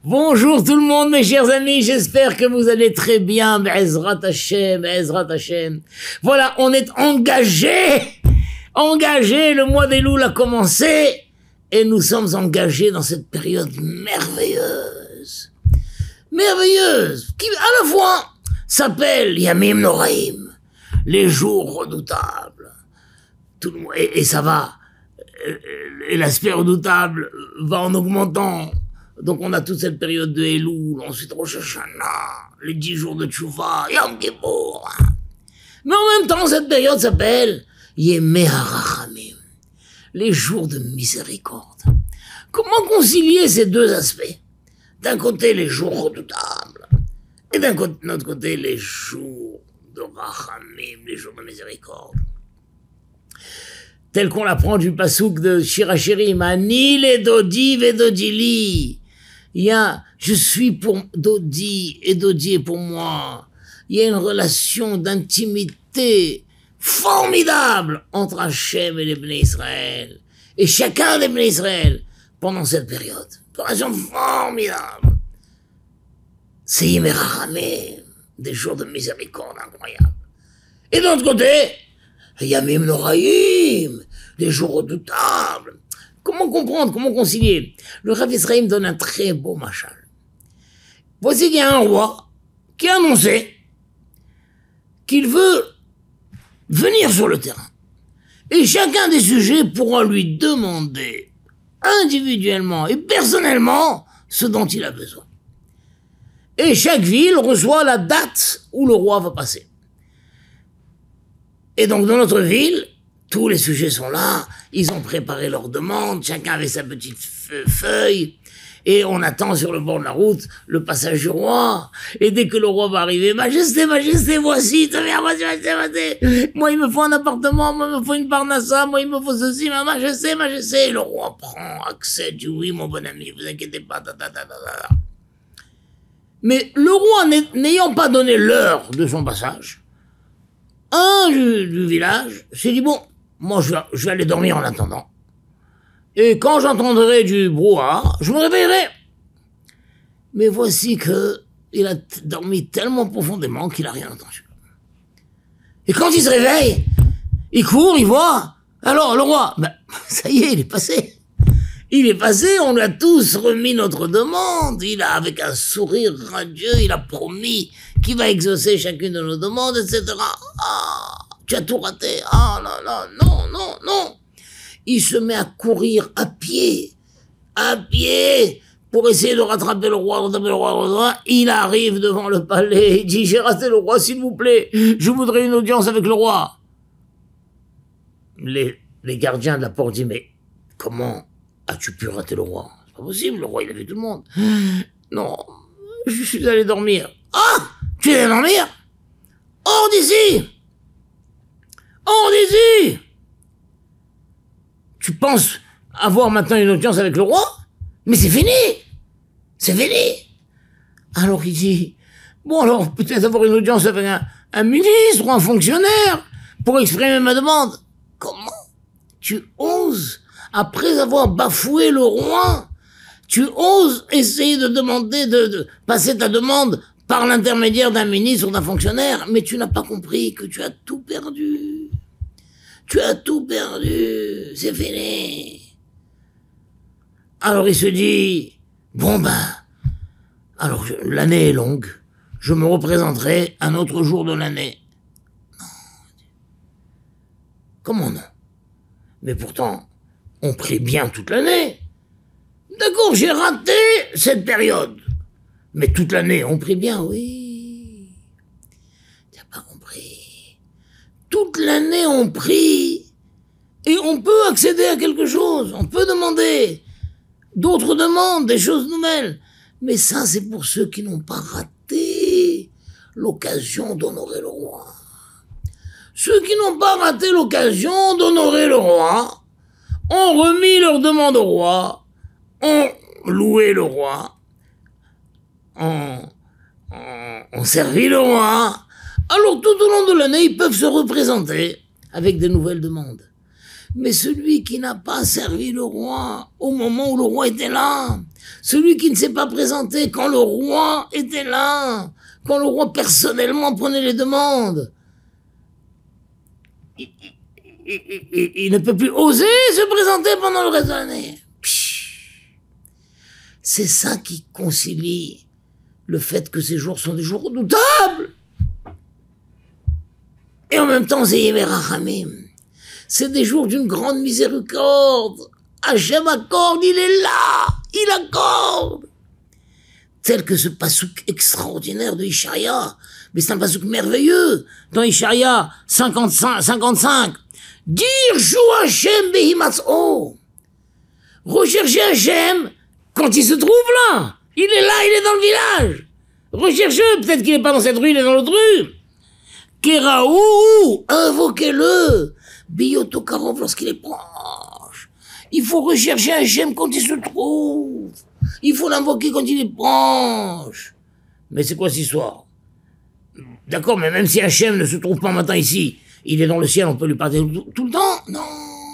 Bonjour tout le monde, mes chers amis, j'espère que vous allez très bien. Be'ezrat Hashem, Be'ezrat Hashem. Voilà, on est engagé, le mois d'Elul a commencé, et nous sommes engagés dans cette période merveilleuse, qui à la fois s'appelle Yamim Noraim, les jours redoutables. Tout le monde, et ça va, et l'aspect redoutable va en augmentant. Donc on a toute cette période de Elul, ensuite Rosh Hashanah, les 10 jours de Tchouva, Yom Kippour. Mais en même temps, cette période s'appelle Yemei HaRachamim, les jours de miséricorde. Comment concilier ces deux aspects? D'un côté, les jours redoutables, et d'un autre côté, les jours de Rachamim, les jours de miséricorde. Tel qu'on l'apprend du pasouk de Shir HaShirim, Ani le Dodi ve Dodi li. Je suis pour Dodi et Dodi est pour moi. Il y a une relation d'intimité formidable entre Hachem et les Bnei Israël. Et chacun des Bnei Israël pendant cette période. Une relation formidable. C'est Yemei HaRachamim, des jours de miséricorde incroyables. Et d'un autre côté, Yamim Noraim, des jours redoutables. Comment comprendre, comment concilier? Le Rav Yisraël donne un très beau machal. Voici qu'il y a un roi qui a annoncé qu'il veut venir sur le terrain. Et chacun des sujets pourra lui demander individuellement et personnellement ce dont il a besoin. Et chaque ville reçoit la date où le roi va passer. Et donc, dans notre ville, tous les sujets sont là, ils ont préparé leurs demandes, chacun avait sa petite feuille, et on attend sur le bord de la route le passage du roi, et dès que le roi va arriver, Majesté, Majesté, voici, Majesté, moi il me faut un appartement, moi il me faut une parnassa, moi il me faut ceci, Majesté, et le roi prend accès, dit oui mon bon ami, vous inquiétez pas, Mais le roi n'ayant pas donné l'heure de son passage, un du village s'est dit, bon, moi je vais aller dormir en attendant. Et quand j'entendrai du brouhaha, je me réveillerai. Mais voici que il a dormi tellement profondément qu'il n'a rien entendu. Et quand il se réveille, il court, il voit. Alors le roi, ça y est, il est passé. Il est passé, on lui a tous remis notre demande. Il a, avec un sourire radieux, il a promis qu'il va exaucer chacune de nos demandes, etc. Ah, tu as tout raté. Ah, non. Il se met à courir à pied, pour essayer de rattraper le roi. Il arrive devant le palais, il dit, j'ai raté le roi, s'il vous plaît, je voudrais une audience avec le roi. Les gardiens de la porte disent, mais comment as-tu pu rater le roi? C'est pas possible, le roi il a vu tout le monde. Non, je suis allé dormir. Ah, tu es allé dormir? Hors d'ici! Hors d'ici! Tu penses avoir maintenant une audience avec le roi? Mais c'est fini! C'est fini! Alors il dit, bon alors peut-être avoir une audience avec un ministre ou un fonctionnaire pour exprimer ma demande. Comment? Tu oses, après avoir bafoué le roi, tu oses essayer de demander, de passer ta demande par l'intermédiaire d'un ministre ou d'un fonctionnaire, mais tu n'as pas compris que tu as tout perdu. Tu as tout perdu, c'est fini. Alors il se dit, bon alors l'année est longue, je me représenterai un autre jour de l'année. Non. Comment non? Mais pourtant, on prie bien toute l'année. D'accord, j'ai raté cette période. Mais toute l'année, on prie bien, oui. T'as pas compris. Toute l'année, on prie. Et on peut accéder à quelque chose. On peut demander d'autres demandes, des choses nouvelles. Mais ça, c'est pour ceux qui n'ont pas raté l'occasion d'honorer le roi. Ceux qui n'ont pas raté l'occasion d'honorer le roi ont remis leur demande au roi, ont loué le roi, ont servi le roi. Alors tout au long de l'année, ils peuvent se représenter avec des nouvelles demandes. Mais celui qui n'a pas servi le roi au moment où le roi était là, celui qui ne s'est pas présenté quand le roi était là, quand le roi personnellement prenait les demandes, il ne peut plus oser se présenter pendant le reste de l'année. C'est ça qui concilie le fait que ces jours sont des jours redoutables. Et en même temps, c'est des jours d'une grande miséricorde. Hachem accorde, il est là, il accorde. Tel que ce pasouk extraordinaire de Ishaïa. Mais c'est un pasouk merveilleux. Dans Ishaïa 55. Dire Jou Hachem behimatzo. Recherchez Hachem quand il se trouve là. Il est là, il est dans le village. Recherchez-le, peut-être qu'il n'est pas dans cette rue, il est dans l'autre rue. Keraou, invoquez-le. Biotokarov lorsqu'il est proche. Il faut rechercher Hachem quand il se trouve. Il faut l'invoquer quand il est proche. Mais c'est quoi cette histoire? D'accord, mais même si Hachem ne se trouve pas maintenant ici, il est dans le ciel, on peut lui parler tout le temps? Non.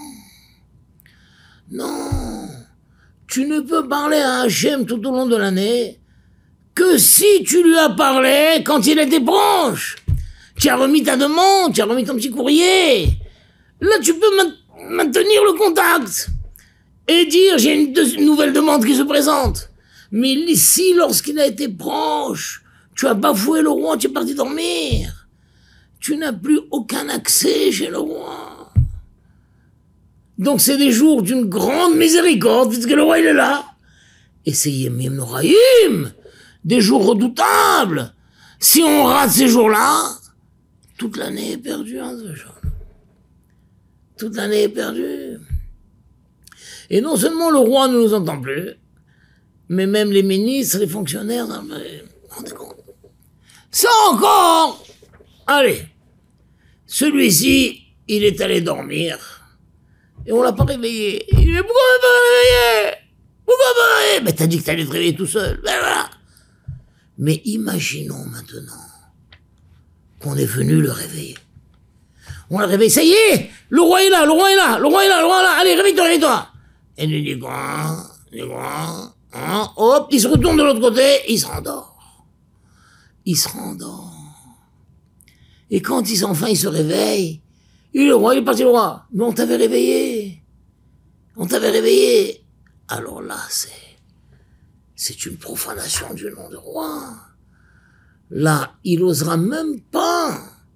Non. Tu ne peux parler à Hachem tout au long de l'année que si tu lui as parlé quand il était proche. Tu as remis ta demande, tu as remis ton petit courrier. Là, tu peux maintenir le contact et dire j'ai une nouvelle demande qui se présente. Mais ici, lorsqu'il a été proche, tu as bafoué le roi, tu es parti dormir. Tu n'as plus aucun accès chez le roi. Donc c'est des jours d'une grande miséricorde, puisque le roi il est là. Et c'est Yemim Noraïm, des jours redoutables. Si on rate ces jours-là, toute l'année est perdue, hein, ce genre. Toute l'année est perdue. Et non seulement le roi ne nous entend plus, mais même les ministres, les fonctionnaires, rendez compte. Ça encore! Allez. Celui-ci, il est allé dormir. Et on l'a pas réveillé. Il dit, mais pourquoi on l'a pas réveillé? Pourquoi pas réveillé? Mais t'as dit que t'allais te réveiller tout seul. Ben voilà. Mais imaginons maintenant qu'on est venu le réveiller. On l'a réveillé, ça y est, le roi est là, le roi est là, le roi est là, le roi est là, allez, réveille-toi, réveille-toi. Et il dit quoi, hein, hop, il se retourne de l'autre côté, il se rendort. Il se rendort. Et quand il se réveille, le roi, il est parti le roi. Mais on t'avait réveillé. On t'avait réveillé. Alors là, c'est une profanation du nom de roi. Là, il osera même pas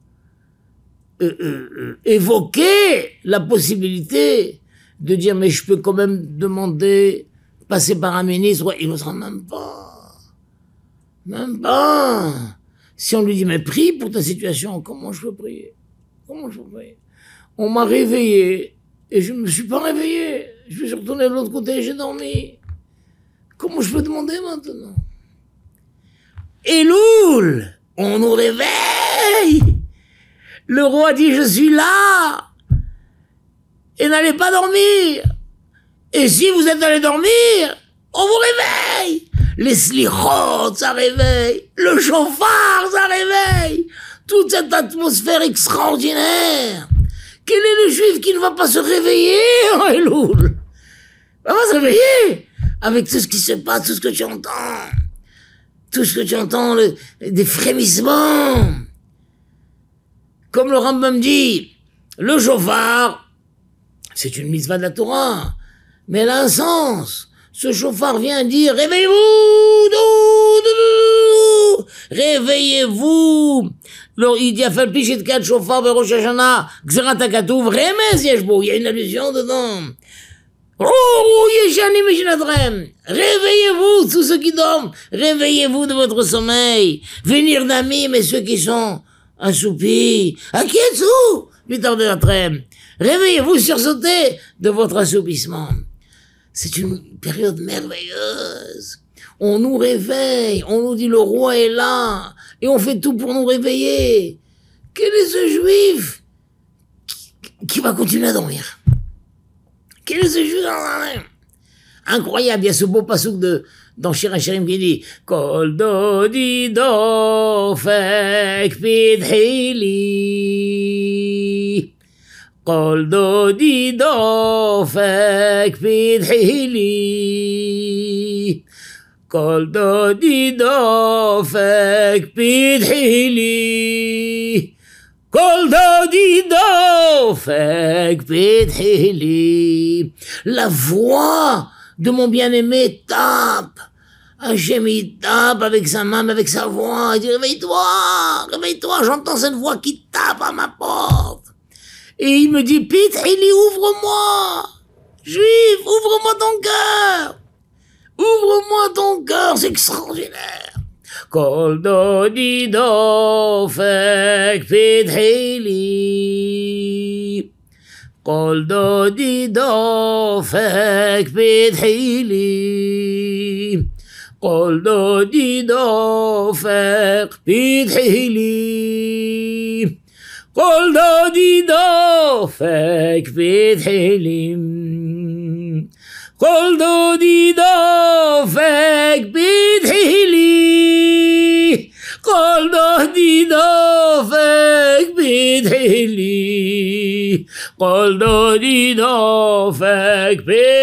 évoquer la possibilité de dire mais je peux quand même demander, passer par un ministre. Ouais, il n'osera même pas. Même pas. Si on lui dit mais prie pour ta situation, comment je peux prier? Comment je peux prier? On m'a réveillé et je me suis pas réveillé. Je me suis retourné de l'autre côté et j'ai dormi. Comment je peux demander maintenant? Elul, on nous réveille. Le roi dit, je suis là. Et n'allez pas dormir. Et si vous êtes allé dormir, on vous réveille. Les slichot, ça réveille. Le chauffard, ça réveille. Toute cette atmosphère extraordinaire. Quel est le juif qui ne va pas se réveiller, Elul? Il va se réveiller avec tout ce qui se passe, tout ce que tu entends. Tout ce que tu entends, des frémissements. Comme le Rambam dit, le chauffard, c'est une mitzvah de la Torah, mais elle a un sens. Ce chauffard vient dire, réveillez-vous, réveillez-vous. Il dit, afal pichit kat chauffard berosh hashana, gzerat hakatuv, remez yeshbo. Il y a une allusion dedans. Oh, yeshani mishnadrem. Réveillez-vous, tous ceux qui dorment. Réveillez-vous de votre sommeil. Venir d'amis, mais ceux qui sont assoupis. Akietsu, lutteurs de la trêve. Réveillez-vous, sursautez de votre assoupissement. C'est une période merveilleuse. On nous réveille, on nous dit le roi est là, et on fait tout pour nous réveiller. Quel est ce juif qui va continuer à dormir? Quel est ce juif? Incroyable, il y a ce beau passouk dans Shir HaShirim qui dit Kol dodi dofek pidhili قل دودي ضافك بتحيلي قل دودي ضافك بتحيلي قل دودي ضافك بتحيلي. La voix de mon bien-aimé tape. Hachem, il tape avec sa main, avec sa voix. Il dit, réveille-toi, réveille-toi, j'entends cette voix qui tape à ma porte. Et il me dit, Pithili, ouvre-moi. Juif, ouvre-moi ton cœur. Ouvre-moi ton cœur, c'est extraordinaire. Kol dodi dofek Pithili. Kol dodi dofek Pithili. Kol dodi dofek Pithili. قل دودي ضافك بتحلم قل دودي ضافك بتحلي قل دودي ضافك بتحلي قل دودي ضافك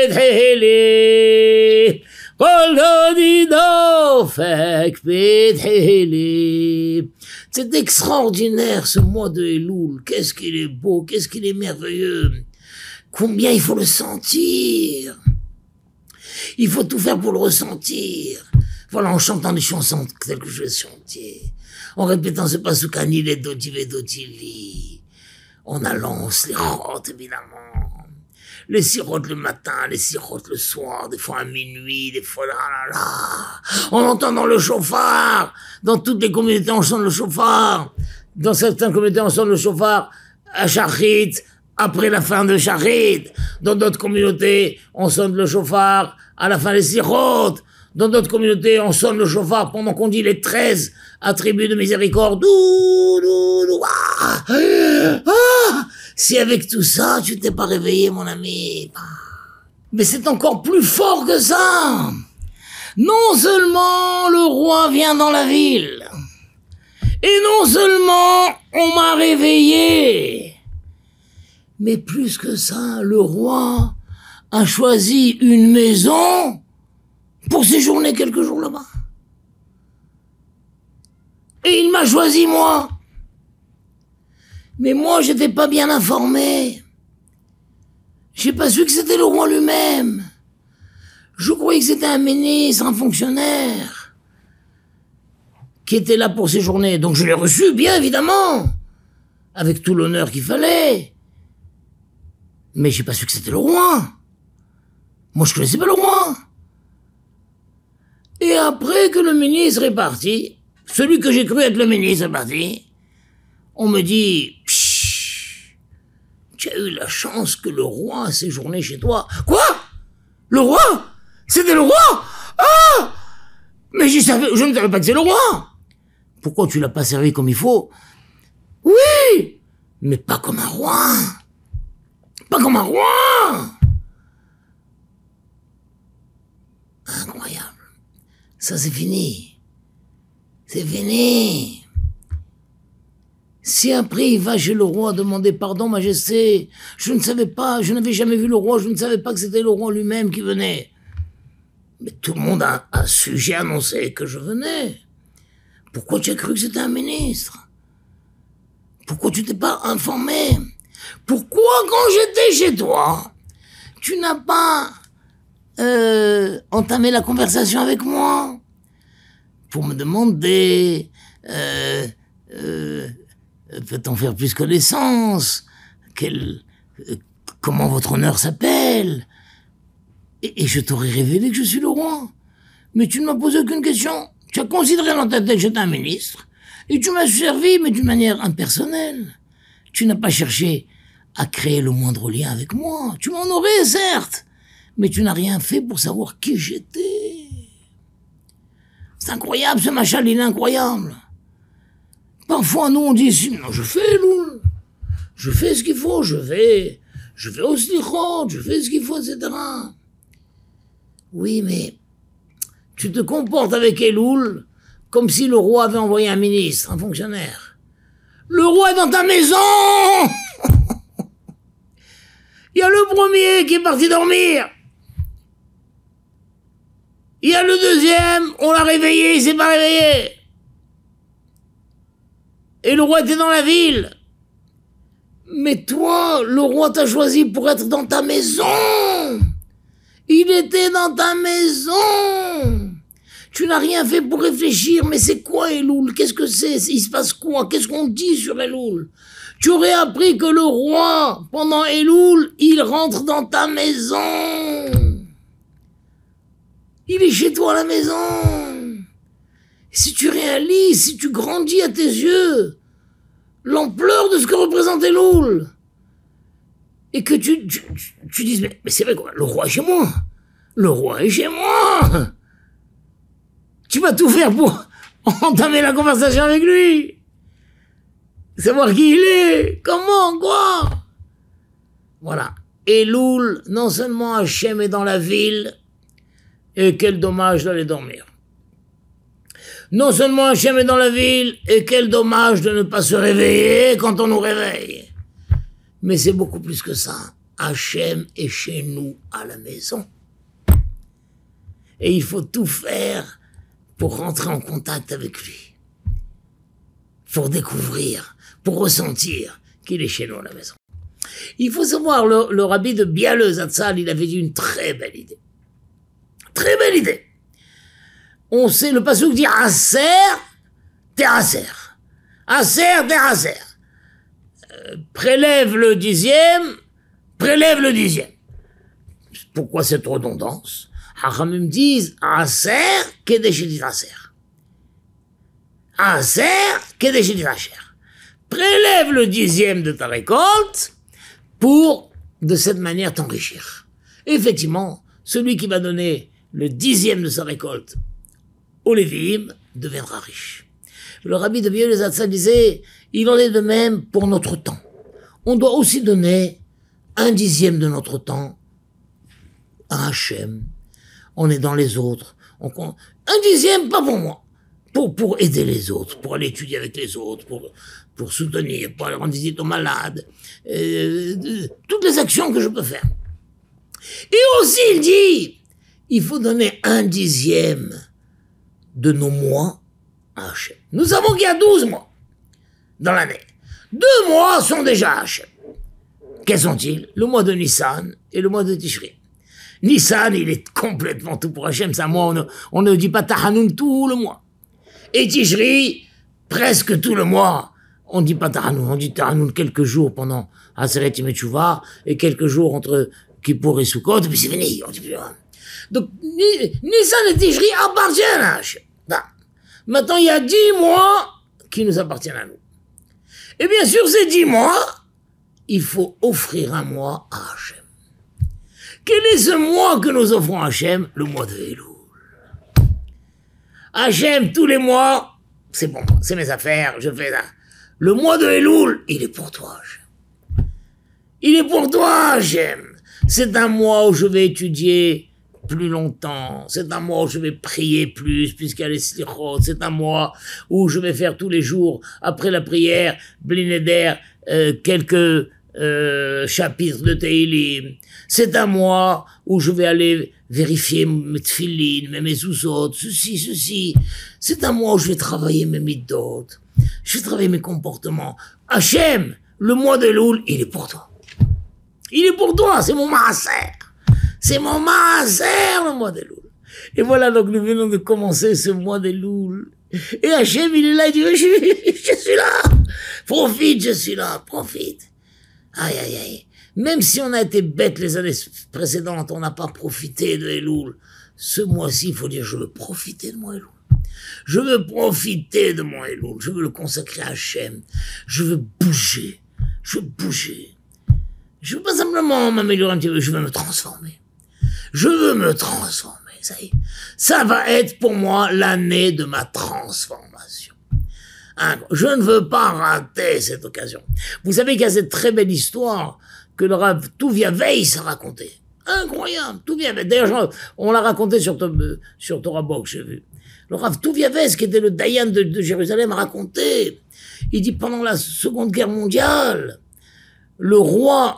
بتحلي قل دودي ضافك بتحلي. C'est extraordinaire ce mois de Elul. Qu'est-ce qu'il est beau, qu'est-ce qu'il est merveilleux. Combien il faut le sentir. Il faut tout faire pour le ressentir. Voilà, en chantant des chansons telles que je vais chanter. En répétant ce pasukani, les dodi vedotili. En allant les sirotes, évidemment. Les sirotes le matin, les sirotes le soir, des fois à minuit, des fois là, là, là. En entendant le chauffard. Dans toutes les communautés, on sonne le chauffard. Dans certaines communautés, on sonne le chauffard à Shachrit, après la fin de Shachrit. Dans d'autres communautés, on sonne le chauffard à la fin des sirotes. Dans d'autres communautés, on sonne le chauffard pendant qu'on dit les 13 attributs de miséricorde. Si avec tout ça, tu t'es pas réveillé, mon ami. Mais c'est encore plus fort que ça. Non seulement le roi vient dans la ville, et non seulement on m'a réveillé, mais plus que ça, le roi a choisi une maison pour séjourner quelques jours là-bas. Et il m'a choisi moi. Mais moi, j'étais pas bien informé. J'ai pas su que c'était le roi lui-même. Je croyais que c'était un ministre, un fonctionnaire, qui était là pour séjourner. Donc je l'ai reçu, bien évidemment, avec tout l'honneur qu'il fallait. Mais j'ai pas su que c'était le roi. Moi, je connaissais pas le roi. Et après que le ministre est parti, celui que j'ai cru être le ministre est parti, on me dit, tu as eu la chance que le roi a séjourné chez toi. Quoi? Le roi? C'était le roi? Ah! Mais je ne savais pas que c'est le roi. Pourquoi tu l'as pas servi comme il faut? Oui! Mais pas comme un roi. Pas comme un roi. Incroyable. Ça, c'est fini. C'est fini. Si après il va chez le roi demander pardon, majesté, je ne savais pas, je n'avais jamais vu le roi, je ne savais pas que c'était le roi lui-même qui venait. Mais tout le monde a su, j'ai annoncé que je venais. Pourquoi tu as cru que c'était un ministre? Pourquoi tu t'es pas informé? Pourquoi quand j'étais chez toi, tu n'as pas entamé la conversation avec moi pour me demander peut-on faire plus connaissance? Comment votre honneur s'appelle? Et je t'aurais révélé que je suis le roi. Mais tu ne m'as posé aucune question. Tu as considéré dans ta tête que j'étais un ministre. Et tu m'as servi, mais d'une manière impersonnelle. Tu n'as pas cherché à créer le moindre lien avec moi. Tu m'en aurais, certes. Mais tu n'as rien fait pour savoir qui j'étais. C'est incroyable, ce machal, il est incroyable. Parfois, nous, on dit, non, je fais, Loul. Je fais ce qu'il faut, je vais au slichot, je fais ce qu'il faut, etc. Oui, mais tu te comportes avec Elul comme si le roi avait envoyé un ministre, un fonctionnaire. Le roi est dans ta maison. Il y a le premier qui est parti dormir. Il y a le deuxième, on l'a réveillé, il s'est pas réveillé. Et le roi était dans la ville. Mais toi, le roi t'a choisi pour être dans ta maison. Il était dans ta maison. Tu n'as rien fait pour réfléchir, mais c'est quoi Elul? Qu'est-ce que c'est? Il se passe quoi? Qu'est-ce qu'on dit sur Elul? Tu aurais appris que le roi, pendant Elul, il rentre dans ta maison. Il est chez toi à la maison. Et si tu réalises, si tu grandis à tes yeux, l'ampleur de ce que représente Elul, et que tu dises, mais c'est vrai quoi, le roi est chez moi. Le roi est chez moi. Tu vas tout faire pour entamer la conversation avec lui. Savoir qui il est, comment, quoi. Voilà. Elul, non seulement Hachem est dans la ville, et quel dommage d'aller dormir. Non seulement Hachem est dans la ville, et quel dommage de ne pas se réveiller quand on nous réveille. Mais c'est beaucoup plus que ça. Hachem est chez nous à la maison. Et il faut tout faire pour rentrer en contact avec lui. Pour découvrir, pour ressentir qu'il est chez nous à la maison. Il faut savoir, le rabbi de Bialeux Zatzal, il avait dit une très belle idée. Très belle idée. On sait, le passouk dit Aser, Teraser. Aser, Teraser. Prélève le dixième, prélève le dixième. Pourquoi cette redondance? Hachamim disent Aser, Kedeshidit Aser. Aser, Kedeshidit Aser. Prélève le dixième de ta récolte pour, de cette manière, t'enrichir. Effectivement, celui qui va donner le dixième de sa récolte au Lévi'im deviendra riche. Le rabbi de Bialeux Zatzal disait, il en est de même pour notre temps. On doit aussi donner un dixième de notre temps à Hachem. On est dans les autres. Un dixième, pas pour moi. Pour aider les autres, pour aller étudier avec les autres, pour soutenir, pour aller rendre visite aux malades. Toutes les actions que je peux faire. Et aussi, il dit, il faut donner un dixième de nos mois à Hachem. Nous savons qu'il y a 12 mois dans l'année. 2 mois sont déjà à Hachem. Quels sont-ils? Le mois de Nissan et le mois de Tishri. Nissan, il est complètement tout pour Hachem. C'est un mois, on ne dit pas Tahanoun tout le mois. Et Tishri, presque tout le mois, on ne dit pas Tahanoun. On dit Tahanoun quelques jours pendant Aseret Yom Teshuvah et quelques jours entre Kippour et Sukkot, et puis c'est fini. On dit plus rien. Donc, Nissan et Tishri appartiennent à Hachem. Maintenant, il y a 10 mois qui nous appartiennent à nous. Et bien sûr, ces 10 mois, il faut offrir un mois à Hachem. Quel est ce mois que nous offrons à Hachem? Le mois de Elul. Hachem, tous les mois, c'est bon, c'est mes affaires, je fais ça. Le mois de Elul, il est pour toi, Hachem. Il est pour toi, Hachem. C'est un mois où je vais étudier plus longtemps. C'est un mois où je vais prier plus, puisqu'il y a les slichot. C'est un mois où je vais faire tous les jours, après la prière, Bli Neder, quelques chapitres de Teilim. C'est un mois où je vais aller vérifier mes tfilin, mes mezuzot, ceci. C'est un mois où je vais travailler mes midot. Je vais travailler mes comportements. Hachem, le mois de Elul, il est pour toi. Il est pour toi, c'est mon maaser. C'est mon maaser, le mois d'Elul. Et voilà, donc nous venons de commencer ce mois d'Elul. Et Hachem, il est là, il dit, je suis là. Profite, je suis là, profite. Aïe, aïe, aïe. Même si on a été bête les années précédentes, on n'a pas profité de Elul. Ce mois-ci, il faut dire, je veux profiter de mon Elul. Je veux profiter de mon Elul. Je veux le consacrer à Hachem. Je veux bouger. Je veux bouger. Je veux pas simplement m'améliorer un petit peu, je veux me transformer. Je veux me transformer, ça y est. Ça va être pour moi l'année de ma transformation. Je ne veux pas rater cette occasion. Vous savez qu'il y a cette très belle histoire que le Rav Tuvia Weiss a racontée. Incroyable, Tuvia Weiss. D'ailleurs, on l'a raconté sur Torah Box, j'ai vu. Le Rav Tuvia Weiss, qui était le Dayan de Jérusalem, a raconté. Il dit, pendant la Seconde Guerre mondiale, le roi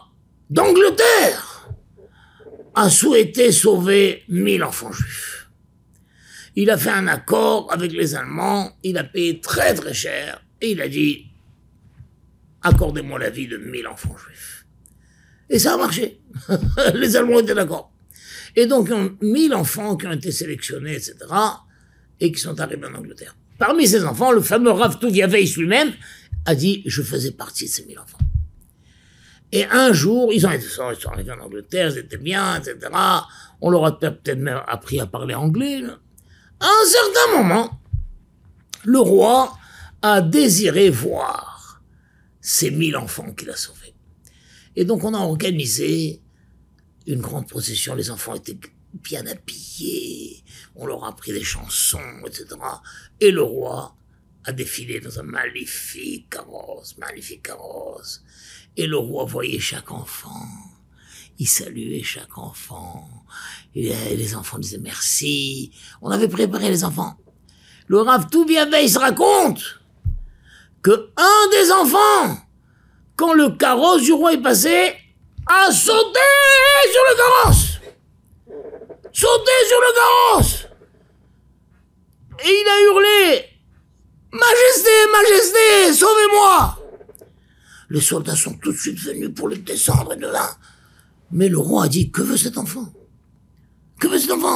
d'Angleterre a souhaité sauver 1000 enfants juifs. Il a fait un accord avec les Allemands, il a payé très très cher, et il a dit « Accordez-moi la vie de 1000 enfants juifs ». Et ça a marché. Les Allemands étaient d'accord. Et donc, 1000 enfants qui ont été sélectionnés, etc., et qui sont arrivés en Angleterre. Parmi ces enfants, le fameux Rav Tuvia Weiss lui-même a dit « Je faisais partie de ces 1000 enfants ». Et un jour, ils sont arrivés en Angleterre, ils étaient bien, etc. On leur a peut-être même appris à parler anglais. Là. À un certain moment, le roi a désiré voir ces 1000 enfants qu'il a sauvés. Et donc, on a organisé une grande procession. Les enfants étaient bien habillés. On leur a appris des chansons, etc. Et le roi a défilé dans un magnifique carrosse. Et le roi voyait chaque enfant. Il saluait chaque enfant. Et les enfants disaient merci. On avait préparé les enfants. Le Rav Tuvia Weiss raconte que un des enfants, quand le carrosse du roi est passé, a sauté sur le carrosse. Sauté sur le carrosse. Et il a hurlé « Majesté, Majesté, sauvez-moi » Les soldats sont tout de suite venus pour le descendre de là. Mais le roi a dit « Que veut cet enfant? Que veut cet enfant ?»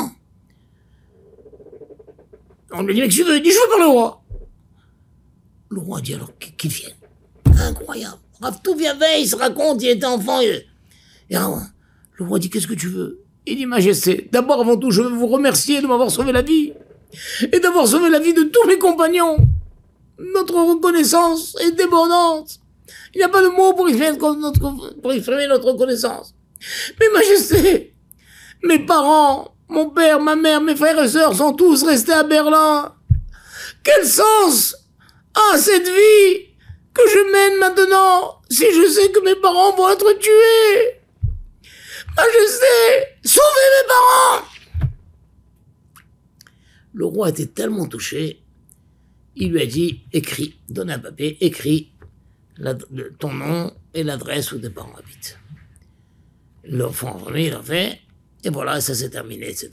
On lui a dit « Mais que tu veux ?» Il dit « Je veux parler au roi. » Le roi a dit alors qu'il vienne. Incroyable. Rav Tuvia Weiss raconte, il était enfant. Et alors, le roi dit « Qu'est-ce que tu veux ?» Il dit « Majesté, d'abord avant tout, je veux vous remercier de m'avoir sauvé la vie. Et d'avoir sauvé la vie de tous mes compagnons. Notre reconnaissance est débordante. Il n'y a pas de mots pour exprimer notre reconnaissance. Mais Majesté, mes parents, mon père, ma mère, mes frères et sœurs sont tous restés à Berlin. Quel sens a cette vie que je mène maintenant si je sais que mes parents vont être tués? Majesté, sauvez mes parents! Le roi était tellement touché, il lui a dit, écris, donne un papier, écris ton nom et l'adresse où tes parents habitent. L'enfant en famille, il l'a fait, et voilà, ça s'est terminé, etc.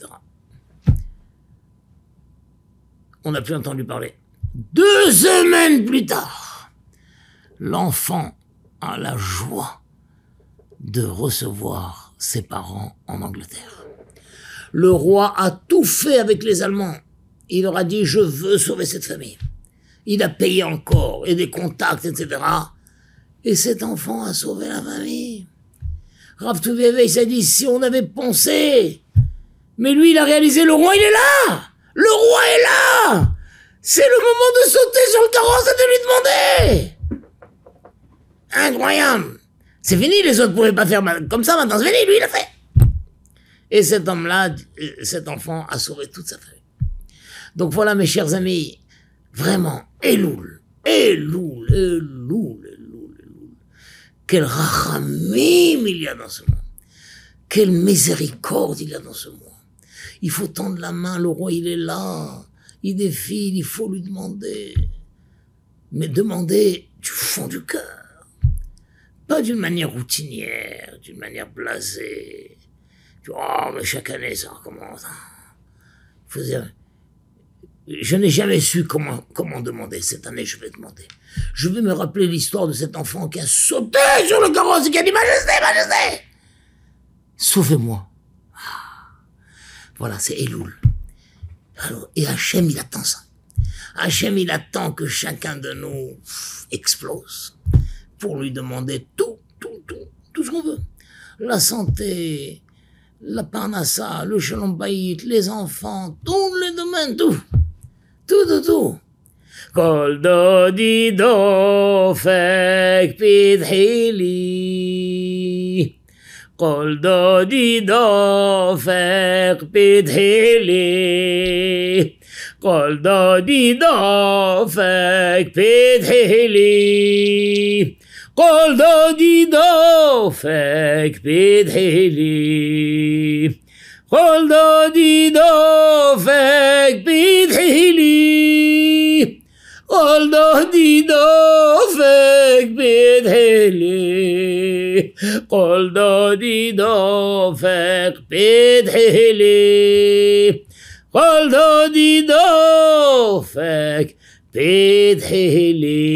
On n'a plus entendu parler. 2 semaines plus tard, l'enfant a la joie de recevoir ses parents en Angleterre. Le roi a tout fait avec les Allemands. Il leur a dit, je veux sauver cette famille. Il a payé encore, et des contacts, etc. Et cet enfant a sauvé la famille. Rav Tuvia Weiss a dit, si on avait pensé, mais lui, il a réalisé, le roi, il est là! Le roi est là! C'est le moment de sauter sur le carrosse et de lui demander! Incroyable! C'est fini, les autres ne pouvaient pas faire comme ça, maintenant c'est fini, lui, il l'a fait! Et cet homme-là, cet enfant, a sauvé toute sa famille. Donc voilà, mes chers amis, vraiment, Elul. Quel rachamim il y a dans ce monde. Quelle miséricorde il y a dans ce monde. Il faut tendre la main, le roi il est là. Il défile, il faut lui demander. Mais demander du fond du cœur. Pas d'une manière routinière, d'une manière blasée. Oh, mais chaque année ça recommence. Il faut dire, je n'ai jamais su comment demander. Cette année, je vais demander. Je vais me rappeler l'histoire de cet enfant qui a sauté sur le carrosse et qui a dit « Majesté, Majesté !» Sauvez-moi. Voilà, c'est Elul. Alors, et Hachem, il attend ça. Hachem, il attend que chacun de nous explose pour lui demander tout ce qu'on veut. La santé, la parnassa, le shalom bayit, les enfants, tous les domaines, tout. Kol dodi dofek pidhi li. Kol dodi dofek pidhi li. Kol dodi dofek pidhi li. Kol dodi dofek pidhi li. Kol dodi dofek pidhi li. Kol dodi dofek pidhi li. כל דודי דופק פתחי לי, כל דודי דופק פתחי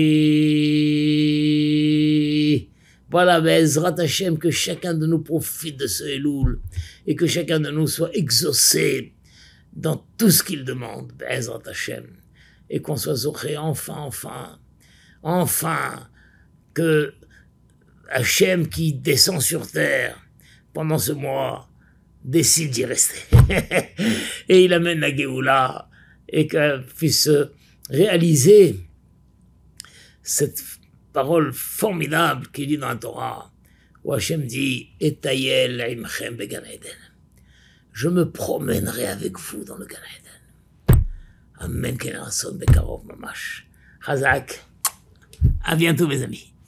לי. Voilà, Bezrat Hashem, que chacun de nous profite de ce Elul et que chacun de nous soit exaucé dans tout ce qu'il demande, Bezrat Hashem, et qu'on soit zoché enfin, que Hashem qui descend sur terre pendant ce mois décide d'y rester et il amène la Géoula et qu'elle puisse réaliser cette parole formidable qu'il dit dans la Torah, où Hachem dit « Etayel imchem began Eden » je me promènerai avec vous dans le Gan Eden. Amen, Ken Rasson Bekarov Mamash. Chazak, à bientôt mes amis.